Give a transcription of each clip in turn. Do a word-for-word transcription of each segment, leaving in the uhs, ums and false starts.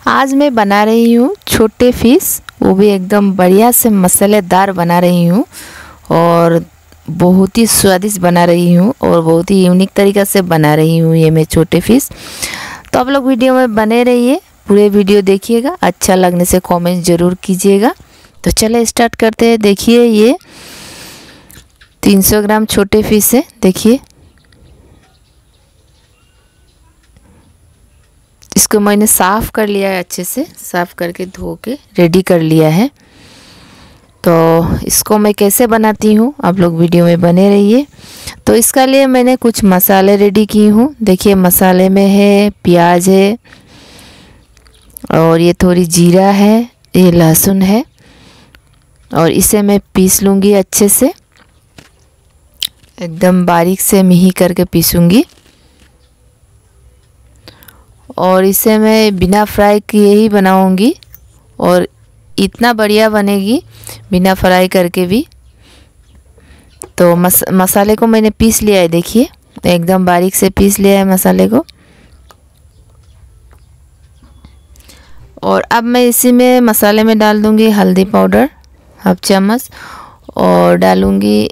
आज मैं बना रही हूँ छोटे फिश, वो भी एकदम बढ़िया से मसालेदार बना रही हूँ और बहुत ही स्वादिष्ट बना रही हूँ और बहुत ही यूनिक तरीक़ा से बना रही हूँ ये मैं छोटे फिश। तो आप लोग वीडियो में बने रहिए, पूरे वीडियो देखिएगा, अच्छा लगने से कमेंट ज़रूर कीजिएगा। तो चले स्टार्ट करते हैं। देखिए ये तीन सौ ग्राम छोटे फिश है। देखिए इसको मैंने साफ़ कर लिया है, अच्छे से साफ़ करके धो के रेडी कर लिया है। तो इसको मैं कैसे बनाती हूँ आप लोग वीडियो में बने रहिए। तो इसका लिए मैंने कुछ मसाले रेडी की हूँ। देखिए मसाले में है प्याज है और ये थोड़ी जीरा है, ये लहसुन है और इसे मैं पीस लूँगी अच्छे से, एकदम बारीक से मिही करके पीसूँगी। और इसे मैं बिना फ्राई किए ही बनाऊँगी और इतना बढ़िया बनेगी बिना फ्राई करके भी। तो मस मसाले को मैंने पीस लिया है, देखिए एकदम बारीक से पीस लिया है मसाले को। और अब मैं इसी में मसाले में डाल दूँगी हल्दी पाउडर हाफ चम्मच और डालूँगी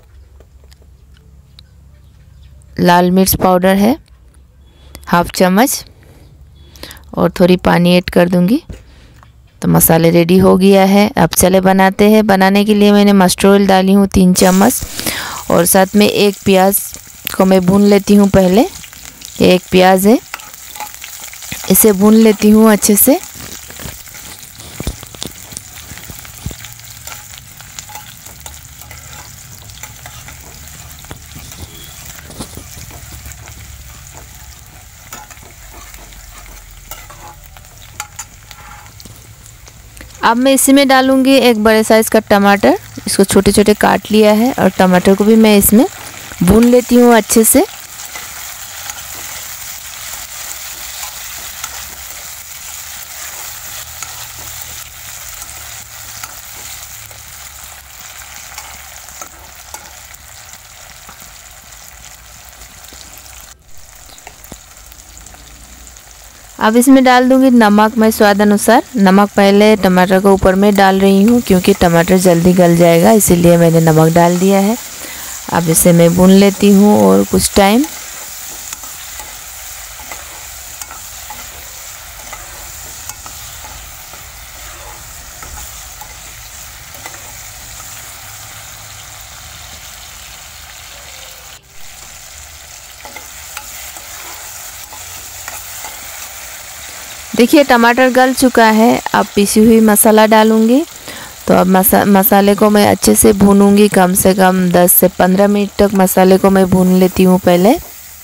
लाल मिर्च पाउडर है हाफ चम्मच और थोड़ी पानी ऐड कर दूँगी। तो मसाले रेडी हो गया है। अब चले बनाते हैं। बनाने के लिए मैंने मस्टर्ड ऑयल डाली हूँ तीन चम्मच और साथ में एक प्याज को मैं भून लेती हूँ। पहले एक प्याज है, इसे भून लेती हूँ अच्छे से। अब मैं इसी में डालूँगी एक बड़े साइज़ का टमाटर, इसको छोटे छोटे काट लिया है और टमाटर को भी मैं इसमें भून लेती हूँ अच्छे से। अब इसमें डाल दूंगी नमक, मैं स्वाद अनुसार। नमक पहले टमाटर के ऊपर में डाल रही हूँ क्योंकि टमाटर जल्दी गल जाएगा, इसीलिए मैंने नमक डाल दिया है। अब इसे मैं भून लेती हूँ और कुछ टाइम। देखिए टमाटर गल चुका है। अब पिसी हुई मसाला डालूँगी। तो अब मसा मसाले को मैं अच्छे से भूनूंगी, कम से कम दस से पंद्रह मिनट तक मसाले को मैं भून लेती हूँ पहले।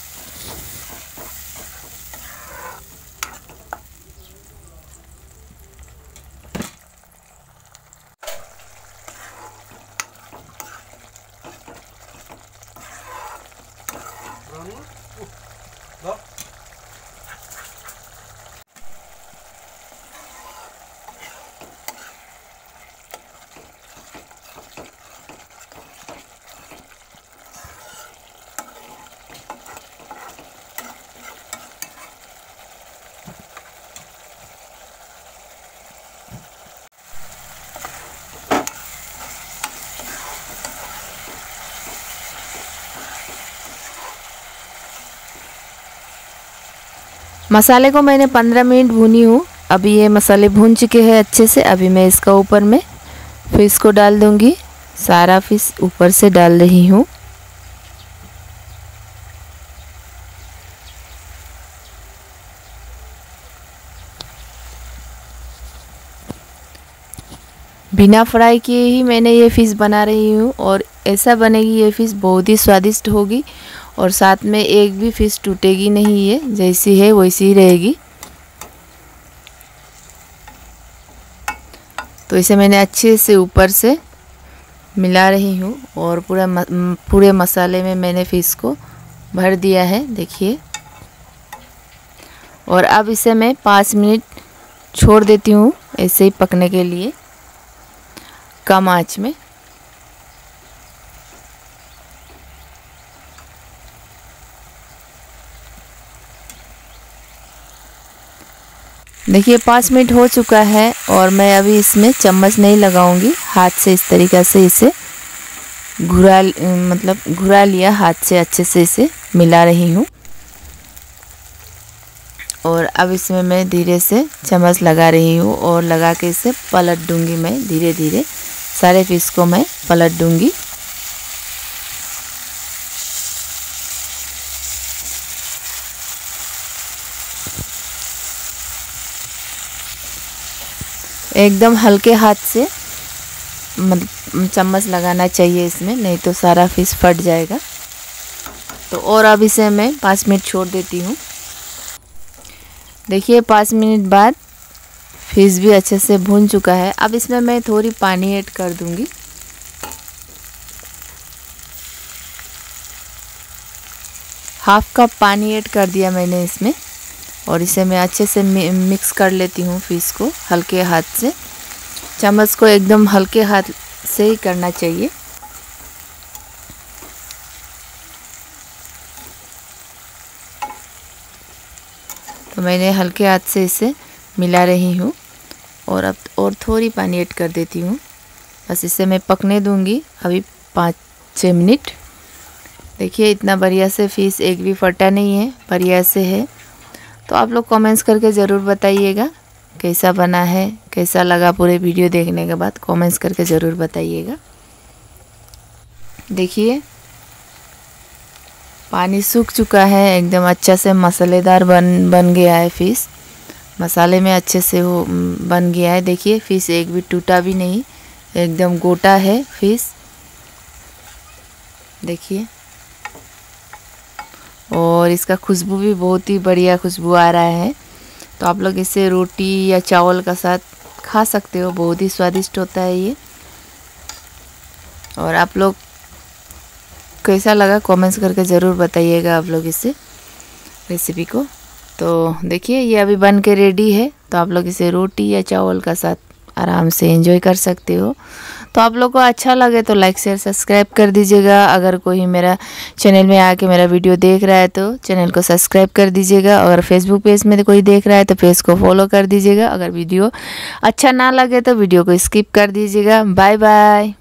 मसाले को मैंने पंद्रह मिनट भूनी हूँ। अभी ये मसाले भून चुके हैं अच्छे से। अभी मैं इसका ऊपर में फिश को डाल दूँगी। सारा फिश ऊपर से डाल रही हूँ। बिना फ्राई किए ही मैंने ये फ़िश बना रही हूँ और ऐसा बनेगी ये फ़िश, बहुत ही स्वादिष्ट होगी और साथ में एक भी फ़िश टूटेगी नहीं, ये जैसी है वैसी ही रहेगी। तो इसे मैंने अच्छे से ऊपर से मिला रही हूँ और पूरा म, पूरे मसाले में मैंने फ़िश को भर दिया है, देखिए। और अब इसे मैं पाँच मिनट छोड़ देती हूँ ऐसे ही पकने के लिए, कम आंच में। देखिए पाँच मिनट हो चुका है और मैं अभी इसमें चम्मच नहीं लगाऊंगी, हाथ से इस तरीक़ा से इसे घुरा मतलब घुरा लिया, हाथ से अच्छे से इसे मिला रही हूँ। और अब इसमें मैं धीरे से चम्मच लगा रही हूँ और लगा के इसे पलट दूंगी। मैं धीरे धीरे सारे फिश को मैं पलट दूंगी। एकदम हल्के हाथ से मतलब चम्मच लगाना चाहिए इसमें, नहीं तो सारा फिश फट जाएगा। तो और अब इसे मैं पाँच मिनट छोड़ देती हूँ। देखिए पाँच मिनट बाद फिश भी अच्छे से भून चुका है। अब इसमें मैं थोड़ी पानी ऐड कर दूंगी। हाफ कप पानी ऐड कर दिया मैंने इसमें और इसे मैं अच्छे से मिक्स कर लेती हूँ फिश को हल्के हाथ से। चम्मच को एकदम हल्के हाथ से ही करना चाहिए। तो मैंने हल्के हाथ से इसे मिला रही हूँ और अब और थोड़ी पानी ऐड कर देती हूँ। बस इसे मैं पकने दूँगी अभी पाँच छः मिनट। देखिए इतना बढ़िया से फिश एक भी फटा नहीं है, बढ़िया से है। तो आप लोग कमेंट्स करके ज़रूर बताइएगा कैसा बना है, कैसा लगा। पूरे वीडियो देखने के बाद कमेंट्स करके ज़रूर बताइएगा। देखिए पानी सूख चुका है, एकदम अच्छा से मसालेदार बन बन गया है फिश। मसाले में अच्छे से वो बन गया है। देखिए फिश एक भी टूटा भी नहीं, एकदम गोटा है फिश। देखिए और इसका खुशबू भी बहुत ही बढ़िया खुशबू आ रहा है। तो आप लोग इसे रोटी या चावल का साथ खा सकते हो, बहुत ही स्वादिष्ट होता है ये। और आप लोग कैसा लगा कमेंट्स करके ज़रूर बताइएगा आप लोग इसे रेसिपी को। तो देखिए ये अभी बन के रेडी है। तो आप लोग इसे रोटी या चावल का साथ आराम से एंजॉय कर सकते हो। तो आप लोग को अच्छा लगे तो लाइक शेयर सब्सक्राइब कर दीजिएगा। अगर कोई मेरा चैनल में आके मेरा वीडियो देख रहा है तो चैनल को सब्सक्राइब कर दीजिएगा। अगर फेसबुक पेज में कोई देख रहा है तो पेज को फॉलो कर दीजिएगा। अगर वीडियो अच्छा ना लगे तो वीडियो को स्किप कर दीजिएगा। Bye bye.